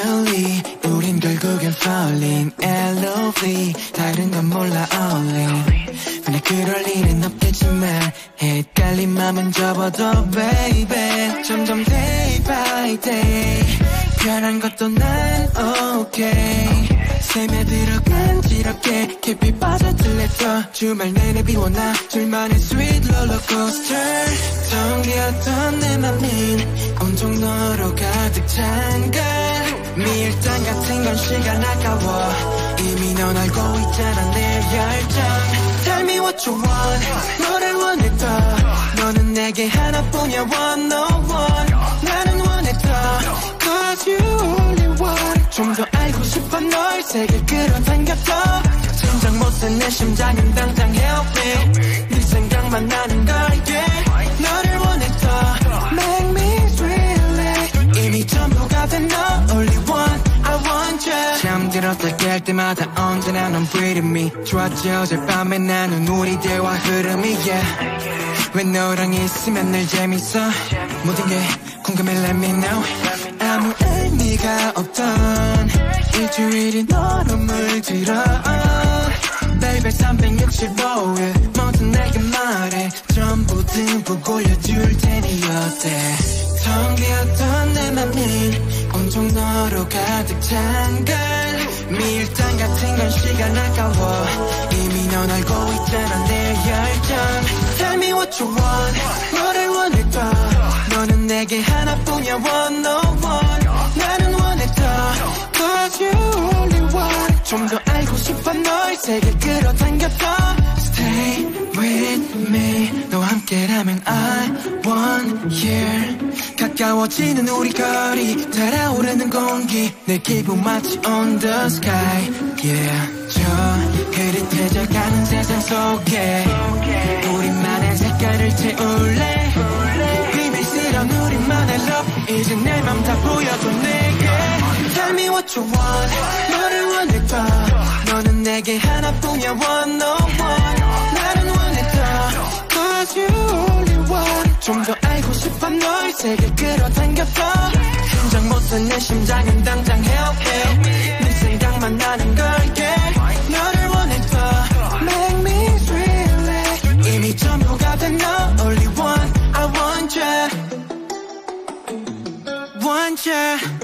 really 우린 결국엔 falling LOV 다른 건 몰라 only 근데 그럴 일은 없겠지만 헷갈린 맘은 접어도 baby 점점 day by day 변한 것도 난 okay 스며들어 간지럽게 깊이 빠져들랬어 주말 내내 비워놔 둘만의 sweet rollercoaster 텅비었던 내 맘은 온통 너로 가득 찬 걸 밀당 같은 건 시간 아까워 이미 넌 알고 있잖아 내 열정 Tell me what you want 너를 원했다 너는 내게 하나뿐이야 one no one 나는 원했다 Cause you only want 좀 더 알고 싶어 널 세게 끌어당겼다 진작 못쓴 내 심장은 당장 help me 네 생각만 나는 걸 yeah 너를 원했다 Make me really 이미 전부가 된 너 only one I want you 잠들었다 깰 때마다 언제나 넌 pretty me 좋았지 어젯밤에 나눈 우리 대화 흐름이 yeah 왜 너랑 있으면 늘 재밌어 모든 게 궁금해 let me know 아무 의미가 없던 일주일이 너로 물들어 Baby 365일 뭐든 내게 말해 전부 듬뿍 올려줄 테니 어때 텅 비었던 내 맘은 온통 너로 가득 찬 걸 밀당 같은 건 시간 아까워 이미 넌 알고 있잖아 내 열정 Tell me what you want 너를 원했다 너는 내게 하나뿐이야 one no one 나는 원했다 Cause you only want 좀 더 알고 싶어 널 세게 끌어당겼다 Stay with me 너와 함께라면 I want you 가까워지는 우리 거리 달아오르는 공기 내 기분 마치 on the sky yeah 저 흐릿해져가는 세상 속에 우리만의 색깔을 채울래 비밀스러운 우리만의 love 이제 내 맘 다 보여줘 내게 Tell me what you want 너를 원했다 너는 내게 하나뿐이야 one no one 나는 원했다 Cause you only want 좀 더 알고 싶어 널 세게 끌어당겼다 진작 못쓴 내 심장은 당장 help me 네 생각만 나는 걸 yeah 너를 원했다 Make me really 이미 전부가 된 너 only one I want you want you